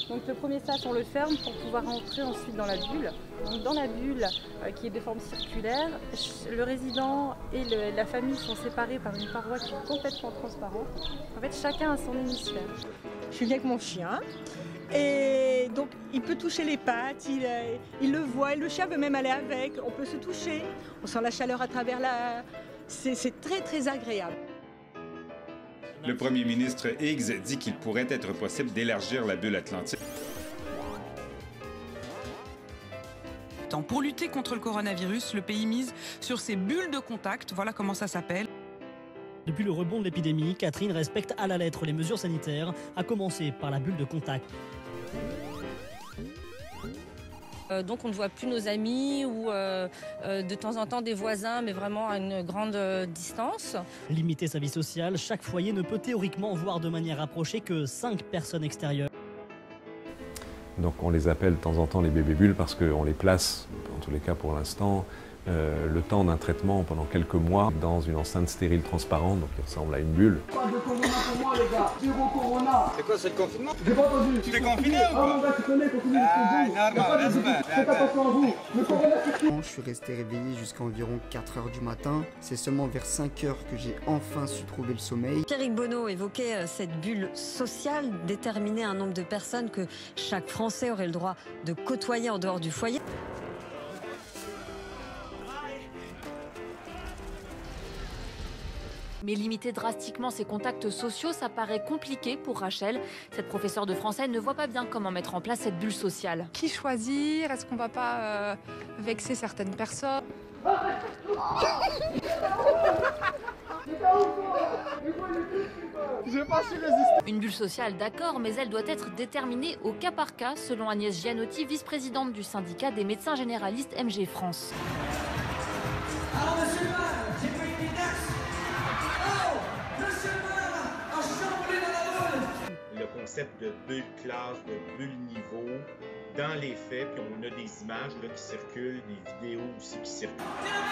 Donc le premier sas, on le ferme pour pouvoir entrer ensuite dans la bulle. Donc dans la bulle, qui est de forme circulaire, le résident et la famille sont séparés par une paroi qui est complètement transparente. En fait, chacun a son hémisphère. Je suis venue avec mon chien. Et donc, il peut toucher les pattes, il le voit, et le chien veut même aller avec. On peut se toucher, on sent la chaleur à travers la... C'est très, très agréable. Le premier ministre Higgs dit qu'il pourrait être possible d'élargir la bulle atlantique. Pour lutter contre le coronavirus, le pays mise sur ces bulles de contact. Voilà comment ça s'appelle. Depuis le rebond de l'épidémie, Catherine respecte à la lettre les mesures sanitaires, à commencer par la bulle de contact. Donc on ne voit plus nos amis ou de temps en temps des voisins, mais vraiment à une grande distance. Limiter sa vie sociale, chaque foyer ne peut théoriquement voir de manière rapprochée que 5 personnes extérieures. Donc on les appelle de temps en temps les bébés bulles parce qu'on les place, en tous les cas pour l'instant, le temps d'un traitement pendant quelques mois dans une enceinte stérile transparente, donc qui ressemble à une bulle. Pas de corona pour moi les gars, zéro corona. C'est quoi, c'est le confinement? J'ai pas entendu. Tu t'es confiné ou Ah mon gars, tu connais, confiné jusqu'au bout. Faites attention à vous. Le corona c'est... Je suis resté réveillé jusqu'à environ 4 h du matin. C'est seulement vers 5 h que j'ai enfin su trouver le sommeil. Pierrick Bonneau évoquait cette bulle sociale, déterminer un nombre de personnes que chaque Français aurait le droit de côtoyer en dehors du foyer. Mais limiter drastiquement ses contacts sociaux, ça paraît compliqué pour Rachel. Cette professeure de français ne voit pas bien comment mettre en place cette bulle sociale. Qui choisir? Est-ce qu'on ne va pas vexer certaines personnes? Une bulle sociale, d'accord, mais elle doit être déterminée au cas par cas, selon Agnès Gianotti, vice-présidente du syndicat des médecins généralistes MG France. Alors monsieur le maire, j'ai pris une taxe. Oh, monsieur le maire a chamboulé dans la boule. Le concept de bulle classe, de bulle niveau, dans les faits, puis on a des images là, qui circulent, des vidéos aussi qui circulent.